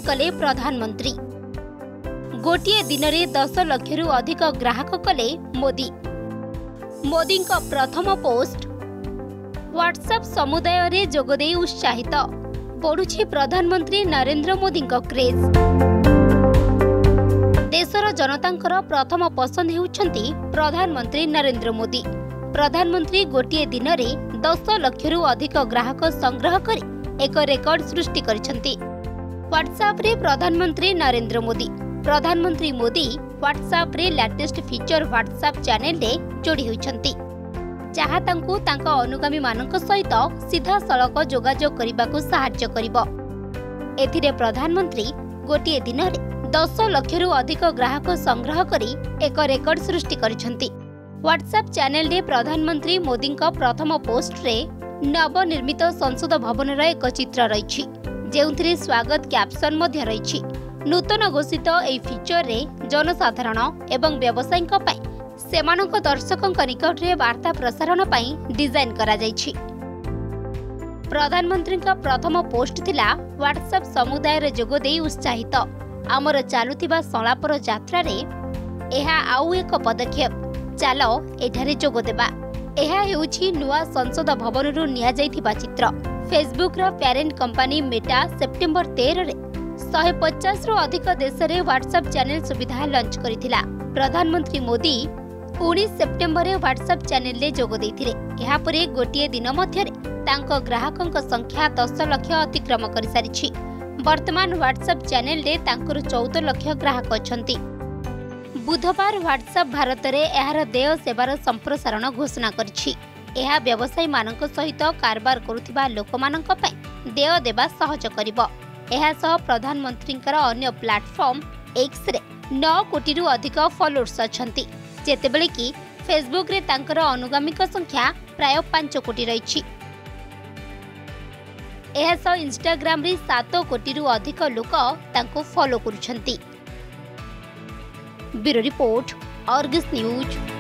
कले प्रधानमंत्री। गोटे दिन में 10 लाख रु अधिक ग्राहक कले मोदी। मोदी का प्रथम पोस्ट व्हाट्सएप समुदाय रे जोगदे उत्साहित बढ़ुछि प्रधानमंत्री नरेंद्र मोदी का क्रेज। देशर जनतांकर प्रथम पसंद हेउछंती प्रधानमंत्री नरेंद्र मोदी। प्रधानमंत्री गोटे दिन में 10 लाख रु अधिक ग्राहक संग्रह करी एक रेकर्ड सृष्टि करिसेंती। व्हाट्सएप रे प्रधानमंत्री नरेंद्र मोदी। प्रधानमंत्री मोदी व्हाट्सएप रे लेटेस्ट फीचर व्हाट्सएप चैनल रे जोड़ी होइछंती, जहाँ तांको तांका अनुगामी मानक सहित सीधा सड़क जोगाजोग करबाकू सहाय्य करिबो। एथिरे प्रधानमंत्री गोटे दिन में 10 लाख रु अधिक ग्राहक संग्रह करी एक रेकर्ड सृष्टि करिसेंती। व्हाट्सएप चैनल रे प्रधानमंत्री मोदी का प्रथम पोस्ट रे नवनिर्मित संसद भवन रा एक चित्र रही, जेउथिरे स्वागत कैप्शन मध्य रही। नूतन घोषित एई फीचर रे जनसाधारण एवं व्यवसायिक पई सेमानक दर्शकक निकट रे वार्ता प्रसारण पई डिजाइन करा जायछि। प्रधानमंत्री का प्रथम पोस्ट थिला व्हाट्सएप समुदाय रे जोग देई उत्साहित आमर चालुथिबा संलापर यात्रा रे एहा आउ एक पदक्षेप, चलो एठारे जोग देबा। एहा हेउछि नुआ संसद भवन रु निया जायथिबा चित्र। फेसबुक रो पेरेंट कंपनी मेटा सेप्टेम्बर 13 रे 150 रु अधिक देश रे व्हाट्सएप चैनल सुविधा लॉन्च करिथिला। प्रधानमंत्री मोदी 19 सेप्टेम्बर रे व्हाट्सएप चैनल रे जोग देइथिले। एहा परे गोटिए दिन मध्य रे तांको ग्राहकक संख्या 10 लाख अतिक्रम करि सारिछि। वर्तमान व्हाट्सएप चैनल रे तांकर 14 लाख ग्राहक अछंती। बुधवार व्हाट्सएप भारत में यार देय सेवार संप्रसारण घोषणा करिछि। यह व्यवसायी मानक सहित कारबार करुथिबा लोकमानक पई देय देबा सहज करिवो। एहा सह प्रधानमंत्री अन्य प्लेटफॉर्म एक्स रे 9 कोटी रु अधिक फॉलोअर्स अछंती, जेतेबेले कि फेसबुक रे तांकर अनुगामीक संख्या प्राय 5 कोटी रहिछि। एहा सह इंस्टाग्राम रे 7 कोटी रु अधिक लोक तांको फॉलो करुछंती। Bureau report, Argus news.